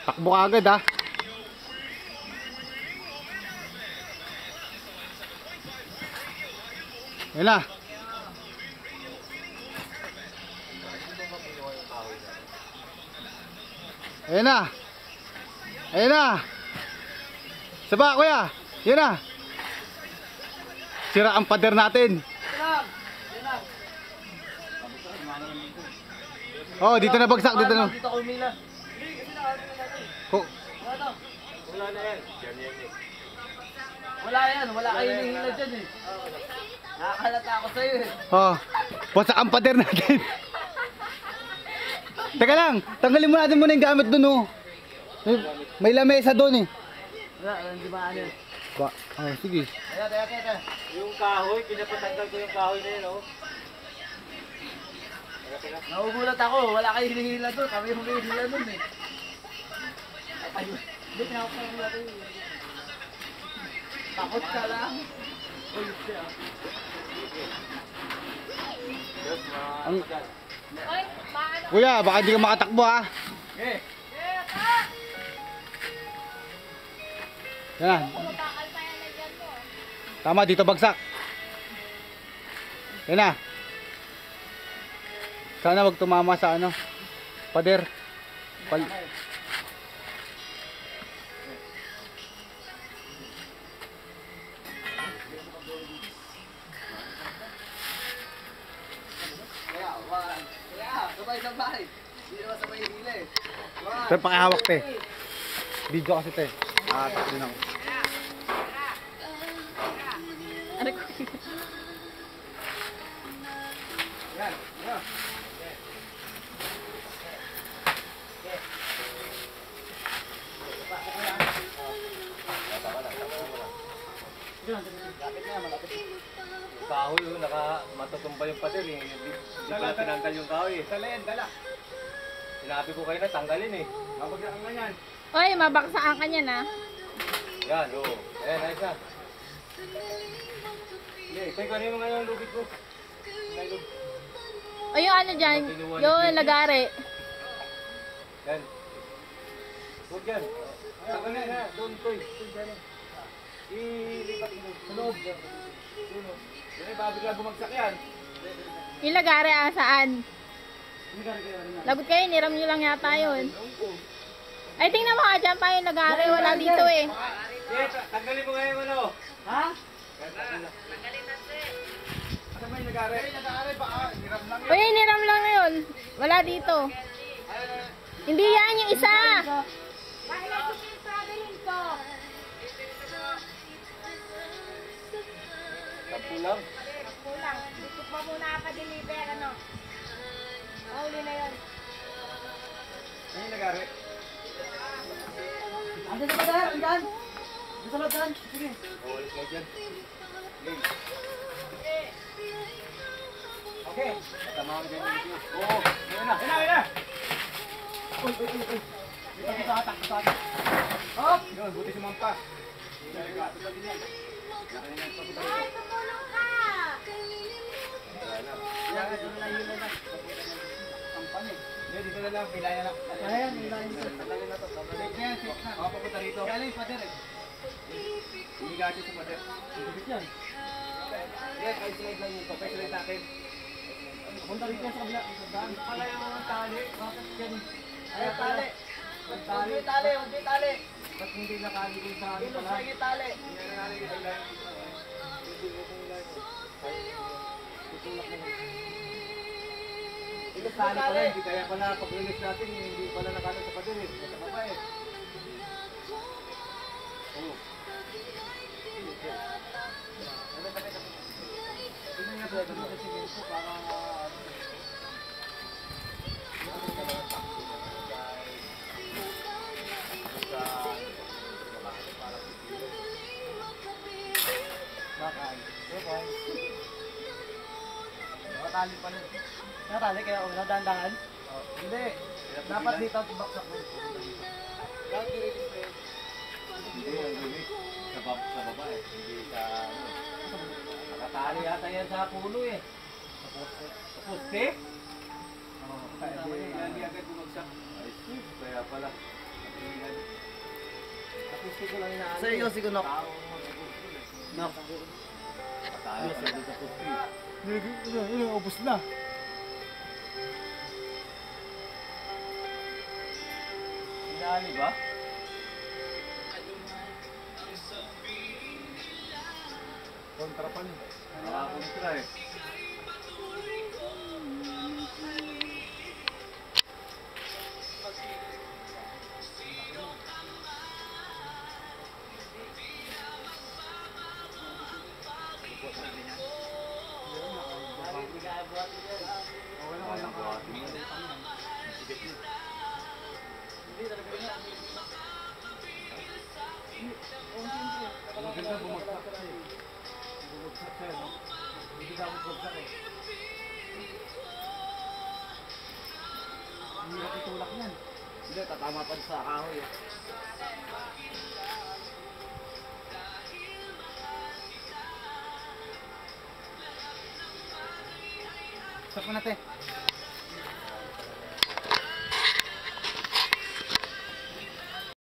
Takbo ka agad ha. Yan na. Ayan na. Ayan na. Saba kuya. Yan na. Sira ang pader natin. Oh, dito na bagsak. Dito na. Dito ko umila. Wala na yan. Wala yan. Wala kayo hihila dyan eh. Nakakalata ako sa'yo eh. Oh, bagsak ang pader natin. Teka lang. Tanggalin mo natin muna yung gamit dun oh. May lamesa dun eh. Wala, hindi ba ano yun? Oh, sige. Teka. Yung kahoy, pinapatanggal ko yung kahoy na yun, oh. Naugulat ako. Wala kayo hinihila doon. Kami yung hinihila doon eh. Ayun. Hindi, pinapahila ko yun. Takot ka lang. Uy, siya. Ang... Kuya, baka hindi ka makatakbo ha. Eh. Yan. Tama, dito bagsak. Yan na. Sana wag tumama sa ano, pader. Sabay-sabay. Hindi naman sabay hila eh. Pero pakihawak te. Video kasi te. Takbo lang. Yan. Yan. Kahoy, oh, matutumba yung pader eh. Hindi ko na tinanggal yung kahoy eh. Dala. Sinabi ko kayo na tanggalin eh. Mabagyan ka yan. Oy, mabaksaan ka niya na. Yan, oo. Ayan, ayos na. Hindi, ito yung kanino nga yung lubid ko. O yung ano dyan, yung lagari. Yan. Huwag yan. Tanggalin na. Doon, Toy. Ilipat mo. Sa loob. Doon, oh. Yan, babigla bumagsak yan. Yung lagari saan? Lagot kayo, niram nyo lang yata yun. Ay, tingnan mo nga dyan pa yung lagari, wala dito eh. Yes, tanggalin mo ngayon ano. Ha? Tanggalin na siya. Ano ba yung nag-aari? Nag-aari ba? Hiram lang Uy, niram lang na yun. Wala dito. Hindi yan, yung isa. Tapos lang. Kulang. Gusto pa muna pa-deliver, ano? Mahuli na yun. Ano yung nag-aari? Andun sa badan, andyan. Andun sa badan. Sige. Ulit mo dyan. Okay. Tama mo dyan yung video. Oo. Yun na. Yun na. Uy. Dito sa atak. Hop. Yun, buti sumampa. Ay, tumulong ka! Yan, ito na lang yun na. Sampan eh. Hindi, dito na lang. Pilaya na. Ayan, ilalim ko. Tagalin na to. Safe na yan, safe na. Ako papunta rito. Kaya lang yung pader eh. Hindi kasi sa pader. Sigit yan. Yes, ay slide lang yung papay. Slide sa akin. Punta rin yan sa kabila. Saan? Pala yung mga tali. Bakit yan? Ay, tali. Huwag may tali. Ba't hindi nakaligay sa akin Dito pala? sa tali. Hindi na nakaligay sa line. Ito tali pala. Hindi kaya pala pag-release natin. Hindi pala nakaligay sa pader eh. Sa baba eh. Oo. Ito nga ba? Ito nga si Minto para Nakatali pa rin. Nakatali kaya ako nadandahan? Hindi. Dapat dito baksak mo. hindi ang limit. Sa baba eh. Hindi sa ano. Nakatali yata yan sa puno eh. Sa poste? Oo. Kaya hindi agad bumagsak. Ay sus, kaya pala. Gusto ko lang inaano. Seryoso ko, Nok. Tao ang mag-control eh. Nok. Patalo ka na sa pusti. Ubus na. Inaani ba? Kontra pa niya. Nakakontra eh. Maganda bumagsak siya eh. Bumagsak siya, no? Hindi na ako bumagsak eh. Ang hirap itulak yan. Hindi, tatama pa sa kahoy eh. Stop mo natin.